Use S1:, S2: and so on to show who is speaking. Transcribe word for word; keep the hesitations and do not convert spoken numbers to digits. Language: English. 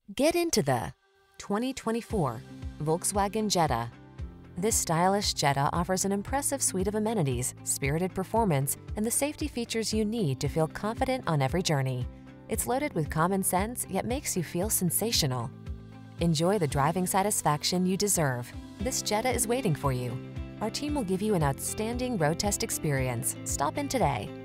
S1: Get into the twenty twenty-four Volkswagen Jetta. This stylish Jetta offers an impressive suite of amenities, spirited performance, and the safety features you need to feel confident on every journey. It's loaded with common sense, yet makes you feel sensational. Enjoy the driving satisfaction you deserve. This Jetta is waiting for you. Our team will give you an outstanding road test experience. Stop in today.